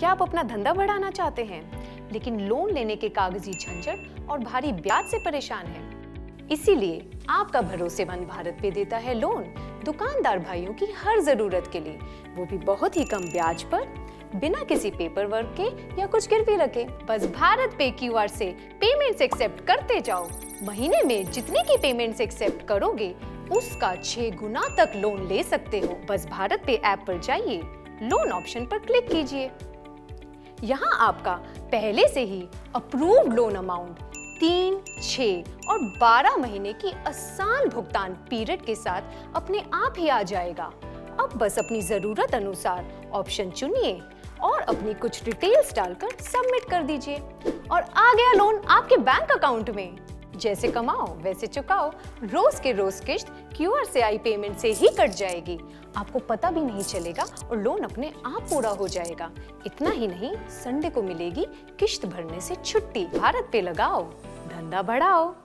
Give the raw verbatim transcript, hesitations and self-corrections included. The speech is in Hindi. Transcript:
क्या आप अपना धंधा बढ़ाना चाहते हैं लेकिन लोन लेने के कागजी झंझट और भारी ब्याज से परेशान हैं? इसीलिए आपका भरोसेमंद भारत पे देता है लोन दुकानदार भाइयों की हर जरूरत के लिए, वो भी बहुत ही कम ब्याज पर, बिना किसी पेपर वर्क के या कुछ गिरवी रखे। बस भारत पे क्यूआर से पेमेंट्स एक्सेप्ट करते जाओ। महीने में जितने की पेमेंट्स एक्सेप्ट करोगे उसका छह गुना तक लोन ले सकते हो। बस भारत पे ऐप पर जाइए, लोन ऑप्शन पर क्लिक कीजिए। यहाँ आपका पहले से ही अप्रूव्ड लोन अमाउंट तीन, छह और बारह महीने की आसान भुगतान पीरियड के साथ अपने आप ही आ जाएगा। अब बस अपनी जरूरत अनुसार ऑप्शन चुनिए और अपनी कुछ डिटेल्स डालकर सबमिट कर दीजिए और आ गया लोन आपके बैंक अकाउंट में। जैसे कमाओ वैसे चुकाओ, रोज के रोज किश्त क्यूआर से आई पेमेंट से ही कट जाएगी। आपको पता भी नहीं चलेगा और लोन अपने आप पूरा हो जाएगा। इतना ही नहीं, संडे को मिलेगी किश्त भरने से छुट्टी। भारत पे लगाओ, धंधा बढ़ाओ।